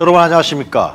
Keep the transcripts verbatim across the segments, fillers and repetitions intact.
여러분 안녕하십니까.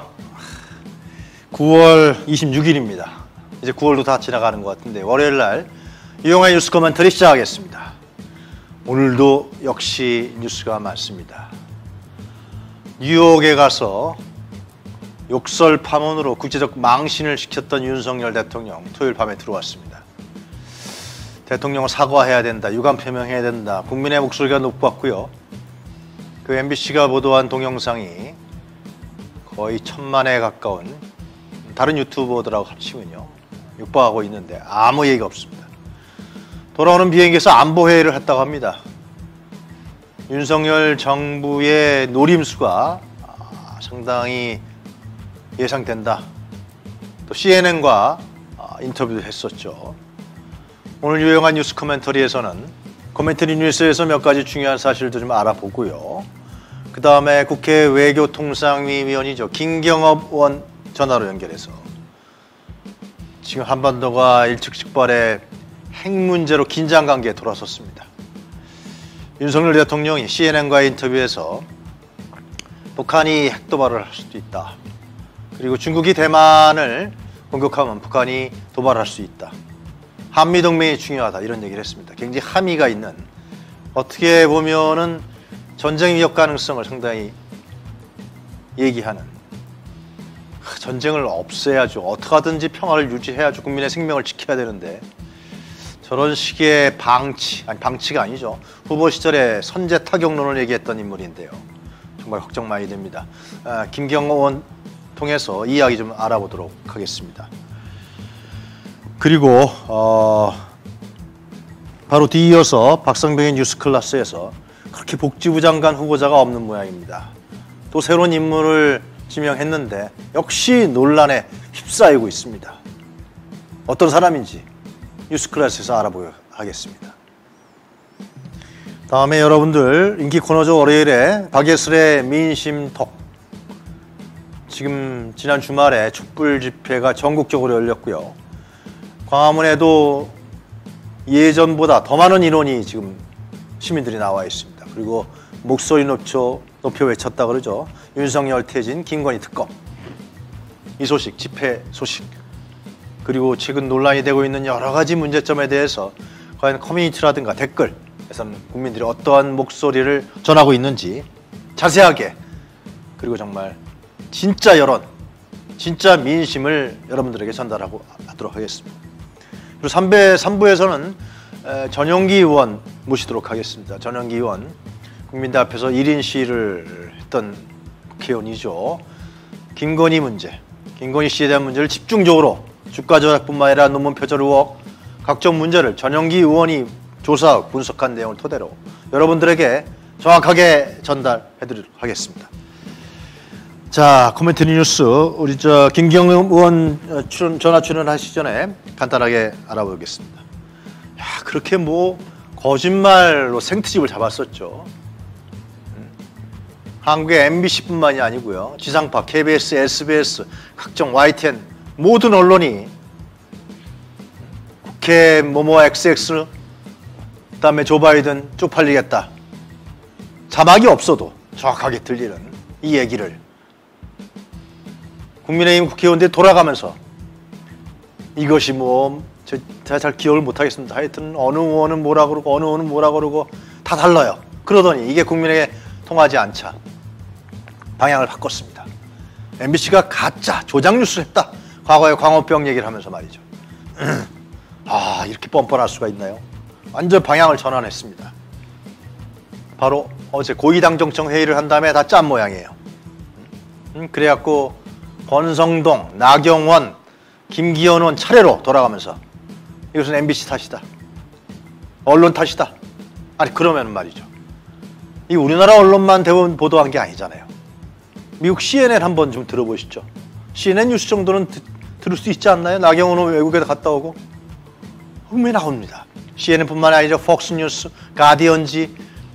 구월 이십육일입니다. 이제 구월도 다 지나가는 것 같은데 월요일날 유용한 뉴스 코멘터리 시작하겠습니다. 오늘도 역시 뉴스가 많습니다. 뉴욕에 가서 욕설 파문으로 국제적 망신을 시켰던 윤석열 대통령 토요일 밤에 들어왔습니다. 대통령은 사과해야 된다, 유감 표명해야 된다, 국민의 목소리가 높았고요. 그 엠비씨가 보도한 동영상이 거의 천만에 가까운 다른 유튜버들하고 합치면요 육박하고 있는데 아무 얘기가 없습니다. 돌아오는 비행기에서 안보회의를 했다고 합니다. 윤석열 정부의 노림수가 상당히 예상된다. 또 씨엔엔과 인터뷰도 했었죠. 오늘 유용한 뉴스 코멘터리에서는 코멘터리 뉴스에서 몇 가지 중요한 사실도 좀 알아보고요. 그 다음에 국회 외교통상위위원이죠. 김경업 의원 전화로 연결해서 지금 한반도가 일촉즉발의 핵 문제로 긴장관계에 돌아섰습니다. 윤석열 대통령이 씨엔엔과의 인터뷰에서 북한이 핵도발을 할 수도 있다. 그리고 중국이 대만을 공격하면 북한이 도발할 수 있다. 한미동맹이 중요하다. 이런 얘기를 했습니다. 굉장히 함의가 있는, 어떻게 보면은 전쟁 위협 가능성을 상당히 얘기하는, 전쟁을 없애야죠. 어떻게 하든지 평화를 유지해야죠. 국민의 생명을 지켜야 되는데 저런 식의 방치, 아니 방치가 아니죠. 후보 시절에 선제 타격론을 얘기했던 인물인데요. 정말 걱정 많이 됩니다. 아, 김경호 의원 통해서 이야기 좀 알아보도록 하겠습니다. 그리고 어, 바로 뒤이어서 박성병의 뉴스클래스에서 그렇게 복지부 장관 후보자가 없는 모양입니다. 또 새로운 인물을 지명했는데 역시 논란에 휩싸이고 있습니다. 어떤 사람인지 뉴스클래스에서 알아보도록 하겠습니다. 다음에 여러분들 인기 코너죠. 월요일에 박예슬의 민심톡. 지금 지난 주말에 촛불 집회가 전국적으로 열렸고요. 광화문에도 예전보다 더 많은 인원이 지금 시민들이 나와 있습니다. 그리고 목소리 높여, 높여 외쳤다 그러죠. 윤석열 퇴진, 김건희 특검. 이 소식, 집회 소식. 그리고 최근 논란이 되고 있는 여러 가지 문제점에 대해서 과연 커뮤니티라든가 댓글에서는 국민들이 어떠한 목소리를 전하고 있는지 자세하게, 그리고 정말 진짜 여론, 진짜 민심을 여러분들에게 전달하고 하도록 하겠습니다. 그리고 삼 부에서는 전용기 의원 모시도록 하겠습니다. 전용기 의원, 국민들 앞에서 일 인 시위를 했던 국회의원이죠. 김건희 문제, 김건희 씨에 대한 문제를 집중적으로 주가 조작뿐만 아니라 논문 표절 의혹, 각종 문제를 전용기 의원이 조사 분석한 내용을 토대로 여러분들에게 정확하게 전달해드리도록 하겠습니다. 자, 코멘터리 뉴스, 우리 저 김경호 의원 출연, 전화 출연하시기 전에 간단하게 알아보겠습니다. 야, 그렇게 뭐 거짓말로 생트집을 잡았었죠. 음. 한국의 엠비씨뿐만이 아니고요. 지상파, 케이비에스, 에스비에스, 각종 와이티엔 모든 언론이 국회 뭐뭐 엑스엑스, 그다음에 조 바이든 쪽팔리겠다. 자막이 없어도 정확하게 들리는 이 얘기를 국민의힘 국회의원들이 돌아가면서 이것이 뭐 제가 잘 기억을 못하겠습니다. 하여튼 어느 의원은 뭐라 그러고 어느 의원은 뭐라 그러고 다 달라요. 그러더니 이게 국민에게 통하지 않자 방향을 바꿨습니다. 엠비씨가 가짜 조작 뉴스를 했다. 과거에 광우병 얘기를 하면서 말이죠. 아, 이렇게 뻔뻔할 수가 있나요? 완전 방향을 전환했습니다. 바로 어제 고위당정청 회의를 한 다음에 다 짠 모양이에요. 음, 그래갖고 권성동, 나경원, 김기현 의원 차례로 돌아가면서 이것은 엠비씨 탓이다. 언론 탓이다. 아니 그러면 말이죠. 이 우리나라 언론만 대부분 보도한 게 아니잖아요. 미국 씨엔엔 한번 좀 들어보시죠. 씨엔엔 뉴스 정도는 드, 들을 수 있지 않나요? 나경원 의원 외국에 갔다 오고. 분명히 나옵니다. 씨엔엔뿐만 아니라 폭스뉴스, 가디언지,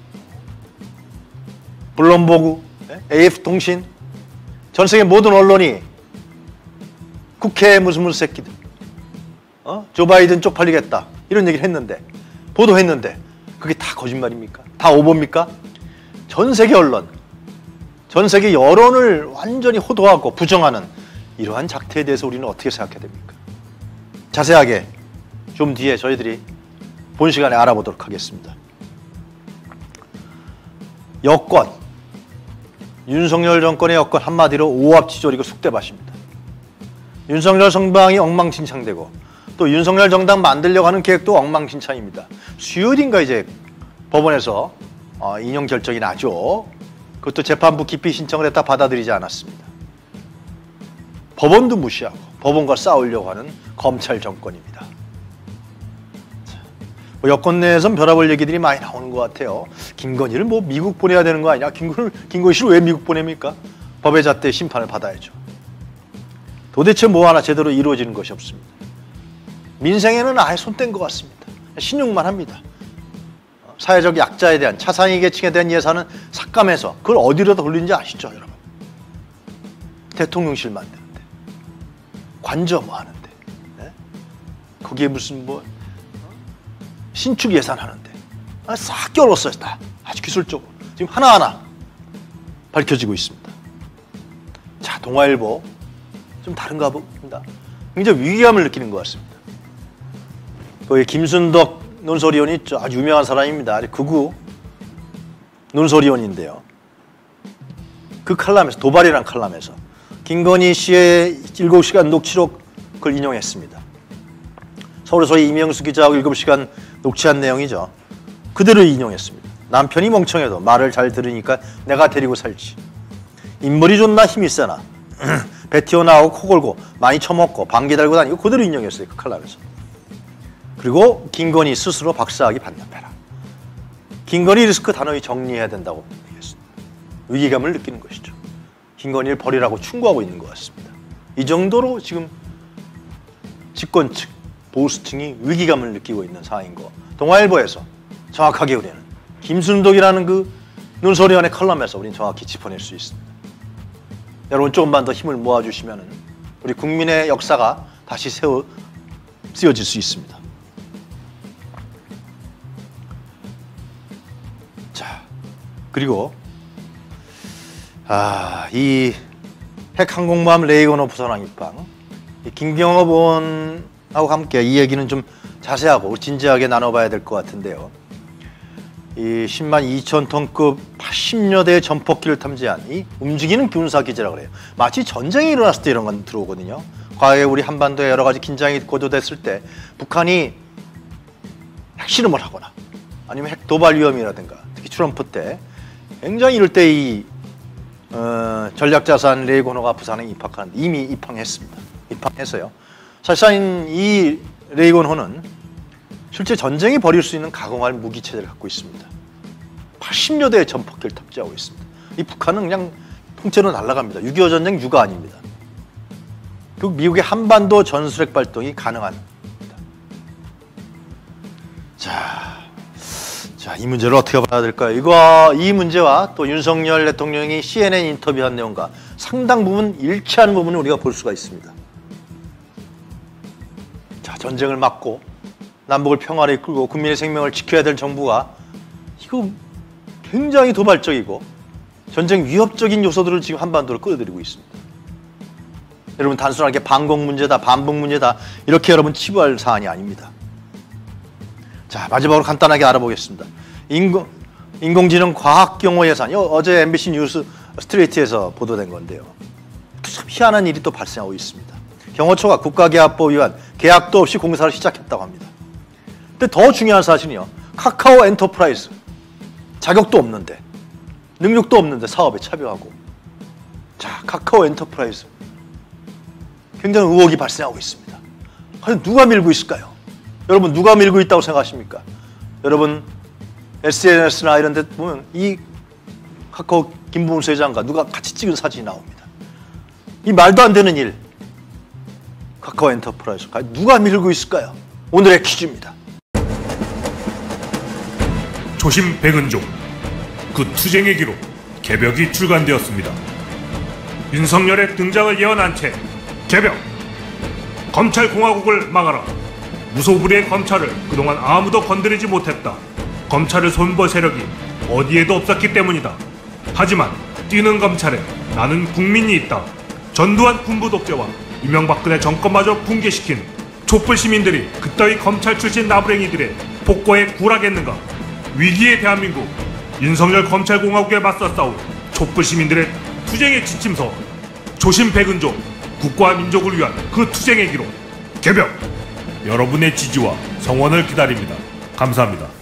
블룸버그, 에이에프통신, 전 세계 모든 언론이 국회에 무슨 무슨 새끼들, 어? 조 바이든 쪽팔리겠다 이런 얘기를 했는데, 보도했는데 그게 다 거짓말입니까? 다 오보입니까? 전 세계 언론 전 세계 여론을 완전히 호도하고 부정하는 이러한 작태에 대해서 우리는 어떻게 생각해야 됩니까? 자세하게 좀 뒤에 저희들이 본 시간에 알아보도록 하겠습니다. 여권, 윤석열 정권의 여권 한마디로 오합지졸이고 쑥대밭입니다. 윤석열 정당이 엉망진창되고 또 윤석열 정당 만들려고 하는 계획도 엉망진창입니다. 수요일인가 이제 법원에서 어, 인용 결정이 나죠. 그것도 재판부 기피 신청을 했다 받아들이지 않았습니다. 법원도 무시하고 법원과 싸우려고 하는 검찰 정권입니다. 뭐 여권 내에선 별아볼 얘기들이 많이 나오는 것 같아요. 김건희를 뭐 미국 보내야 되는 거 아니냐? 김건희, 김건희 씨를 왜 미국 보냅니까? 법의 잣대 심판을 받아야죠. 도대체 뭐 하나 제대로 이루어지는 것이 없습니다. 민생에는 아예 손 뗀 것 같습니다. 신용만 합니다. 사회적 약자에 대한, 차상위 계층에 대한 예산은 삭감해서 그걸 어디로 돌리는지 아시죠, 여러분? 대통령실 만드는데, 관저 뭐 하는데, 네? 거기에 무슨 뭐 신축 예산 하는데 싹 껴넣었어요. 다 아주 기술적으로 지금 하나하나 밝혀지고 있습니다. 자, 동아일보 좀 다른가 봅니다. 굉장히 위기감을 느끼는 것 같습니다. 거기 김순덕 논설위원이 있죠. 아주 유명한 사람입니다. 아주 극우 논설위원인데요. 그 칼럼에서, 도발이라는 칼럼에서 김건희 씨의 일곱 시간 녹취록을 인용했습니다. 서울에서의 이명수 기자하고 일곱 시간 녹취한 내용이죠. 그대로 인용했습니다. 남편이 멍청해도 말을 잘 들으니까 내가 데리고 살지. 인물이 좋나 힘이 세나 배 튀어나오고 코 골고 많이 처먹고 방귀 달고 다니고 그대로 인용했어요. 그 칼럼에서. 그리고 김건희 스스로 박사학위 반납해라. 김건희 리스크 단호히 정리해야 된다고 얘기했습니다. 위기감을 느끼는 것이죠. 김건희를 버리라고 충고하고 있는 것 같습니다. 이 정도로 지금 집권층, 보수층이 위기감을 느끼고 있는 상황인 거. 동아일보에서 정확하게 우리는 김순덕이라는 그 논설위원의 칼럼에서 우리는 정확히 짚어낼 수 있습니다. 여러분 조금만 더 힘을 모아주시면 우리 국민의 역사가 다시 세워 쓰여질 수 있습니다. 자, 그리고 아, 이 핵항공모함 레이건호 부산항 입항, 김경업 의원하고 함께 이 얘기는 좀 자세하고 진지하게 나눠봐야 될 것 같은데요. 이 십만 이천 톤급 팔십여 대의 전폭기를 탐지한 이 움직이는 군사기지라고 그래요. 마치 전쟁이 일어났을 때 이런 건 들어오거든요. 과거에 우리 한반도에 여러 가지 긴장이 고조됐을 때 북한이 핵실험을 하거나 아니면 핵 도발 위험이라든가 특히 트럼프 때 굉장히 이럴 때 이 어, 전략자산 레이건호가 부산에 입항하는데 이미 입항했습니다. 입항했어요. 사실상 이 레이건호는 실제 전쟁이 벌일 수 있는 가공할 무기체제를 갖고 있습니다. 팔십여 대의 전폭기를 탑재하고 있습니다. 이 북한은 그냥 통째로 날아갑니다. 육이오 전쟁 유가 아닙니다. 결국 미국의 한반도 전술핵 발동이 가능한 겁니다. 자, 자, 이 문제를 어떻게 봐야 될까요? 이거, 이 문제와 또 윤석열 대통령이 씨엔엔 인터뷰한 내용과 상당 부분 일치하는 부분을 우리가 볼 수가 있습니다. 자, 전쟁을 막고 남북을 평화를 이끌고 국민의 생명을 지켜야 될 정부가 이거 굉장히 도발적이고 전쟁 위협적인 요소들을 지금 한반도로 끌어들이고 있습니다. 여러분 단순하게 반공 문제다, 반북 문제다 이렇게 여러분 치부할 사안이 아닙니다. 자, 마지막으로 간단하게 알아보겠습니다. 인공, 인공지능 과학 경호 예산, 어제 엠비씨 뉴스 스트레이트에서 보도된 건데요. 참 희한한 일이 또 발생하고 있습니다. 경호처가 국가계약법 위반, 계약도 없이 공사를 시작했다고 합니다. 근데 더 중요한 사실은요, 카카오 엔터프라이즈 자격도 없는데 능력도 없는데 사업에 참여하고, 자, 카카오 엔터프라이즈 굉장히 의혹이 발생하고 있습니다. 과연 누가 밀고 있을까요? 여러분 누가 밀고 있다고 생각하십니까? 여러분 에스엔에스나 이런 데 보면 이 카카오 김문수 회장과 누가 같이 찍은 사진이 나옵니다. 이 말도 안 되는 일, 카카오 엔터프라이즈 과연 누가 밀고 있을까요? 오늘의 퀴즈입니다. 조심 백은종, 그 투쟁의 기록 개벽이 출간되었습니다. 윤석열의 등장을 예언한 채 개벽! 검찰공화국을 막아라! 무소불위의 검찰을 그동안 아무도 건드리지 못했다. 검찰을 손볼 세력이 어디에도 없었기 때문이다. 하지만 뛰는 검찰에 나는 국민이 있다. 전두환 군부 독재와 이명박근혜 정권마저 붕괴시킨 촛불 시민들이 그따위 검찰 출신 나부랭이들의 복고에 굴하겠는가? 위기의 대한민국, 윤석열 검찰공화국에 맞서 싸운 촛불 시민들의 투쟁의 지침서, 조심백은조, 국가와 민족을 위한 그 투쟁의 기록 개벽! 여러분의 지지와 성원을 기다립니다. 감사합니다.